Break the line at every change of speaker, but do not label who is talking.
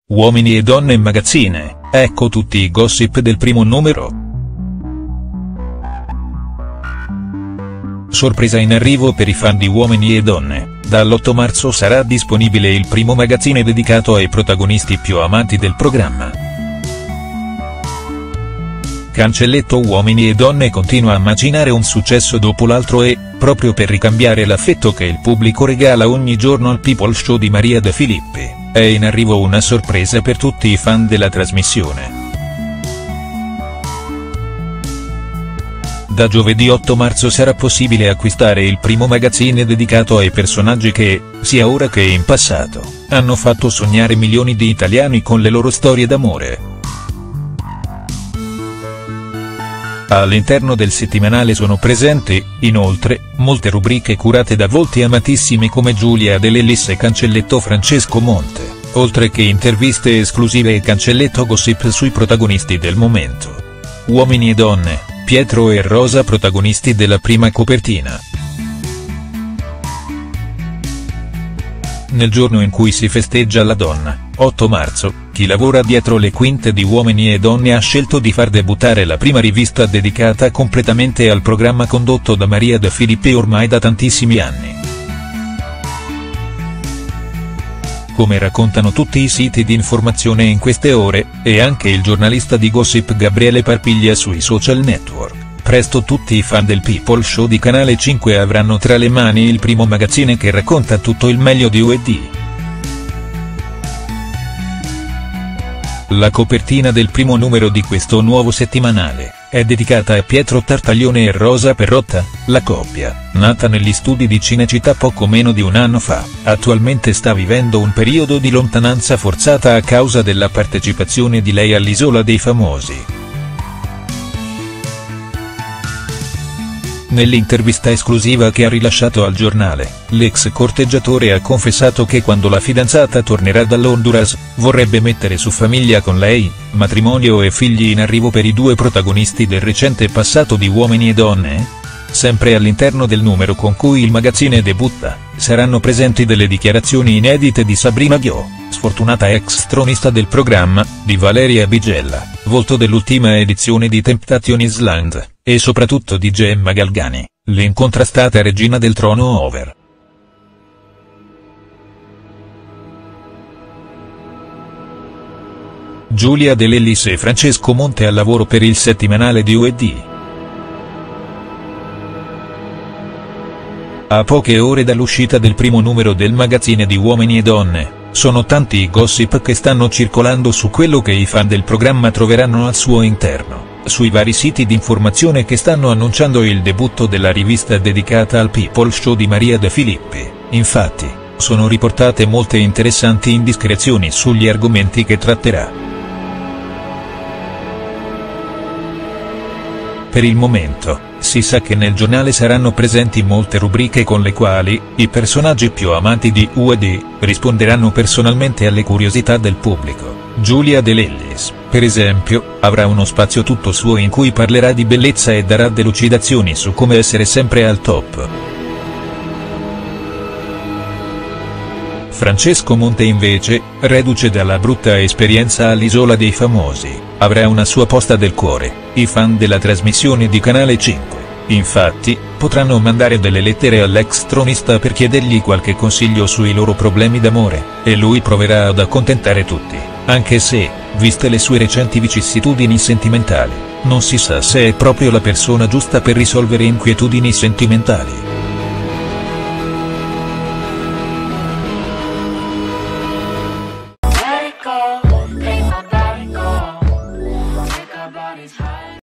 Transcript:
Uomini e donne magazzine, ecco tutti i gossip del primo numero. Sorpresa in arrivo per i fan di Uomini e Donne, dall'8 marzo sarà disponibile il primo magazzine dedicato ai protagonisti più amati del programma. Cancelletto Uomini e Donne continua a macinare un successo dopo l'altro e, proprio per ricambiare l'affetto che il pubblico regala ogni giorno al People Show di Maria De Filippi, è in arrivo una sorpresa per tutti i fan della trasmissione. Da giovedì 8 marzo sarà possibile acquistare il primo magazzine dedicato ai personaggi che, sia ora che in passato, hanno fatto sognare milioni di italiani con le loro storie d'amore. All'interno del settimanale sono presenti, inoltre, molte rubriche curate da volti amatissimi come Giulia De Lellis e Cancelletto Francesco Monte, oltre che interviste esclusive e cancelletto gossip sui protagonisti del momento. Uomini e Donne, Pietro e Rosa protagonisti della prima copertina. Nel giorno in cui si festeggia la donna, 8 marzo, chi lavora dietro le quinte di Uomini e Donne ha scelto di far debuttare la prima rivista dedicata completamente al programma condotto da Maria De Filippi ormai da tantissimi anni. Come raccontano tutti i siti di informazione in queste ore, e anche il giornalista di gossip Gabriele Parpiglia sui social network, presto tutti i fan del People Show di Canale 5 avranno tra le mani il primo magazzine che racconta tutto il meglio di U&D. La copertina del primo numero di questo nuovo settimanale è dedicata a Pietro Tartaglione e Rosa Perrotta, la coppia, nata negli studi di Cinecittà poco meno di un anno fa, attualmente sta vivendo un periodo di lontananza forzata a causa della partecipazione di lei all'Isola dei Famosi. Nell'intervista esclusiva che ha rilasciato al giornale, l'ex corteggiatore ha confessato che quando la fidanzata tornerà dall'Honduras, vorrebbe mettere su famiglia con lei, matrimonio e figli in arrivo per i due protagonisti del recente passato di Uomini e Donne. Sempre all'interno del numero con cui il magazzine debutta, saranno presenti delle dichiarazioni inedite di Sabrina Ghio, sfortunata ex tronista del programma, di Valeria Bigella, volto dell'ultima edizione di Temptation Island, e soprattutto di Gemma Galgani, l'incontrastata regina del trono over. Giulia De Lellis e Francesco Monte al lavoro per il settimanale di U&D. A poche ore dall'uscita del primo numero del magazzine di Uomini e Donne, sono tanti i gossip che stanno circolando su quello che i fan del programma troveranno al suo interno, sui vari siti di informazione che stanno annunciando il debutto della rivista dedicata al People Show di Maria De Filippi. Infatti, sono riportate molte interessanti indiscrezioni sugli argomenti che tratterà. Per il momento, si sa che nel giornale saranno presenti molte rubriche con le quali, i personaggi più amati di U&D, risponderanno personalmente alle curiosità del pubblico. Giulia De Lellis, per esempio, avrà uno spazio tutto suo in cui parlerà di bellezza e darà delucidazioni su come essere sempre al top. Francesco Monte invece, reduce dalla brutta esperienza all'Isola dei Famosi, avrà una sua posta del cuore, i fan della trasmissione di Canale 5, infatti, potranno mandare delle lettere all'ex tronista per chiedergli qualche consiglio sui loro problemi d'amore, e lui proverà ad accontentare tutti, anche se, viste le sue recenti vicissitudini sentimentali, non si sa se è proprio la persona giusta per risolvere inquietudini sentimentali.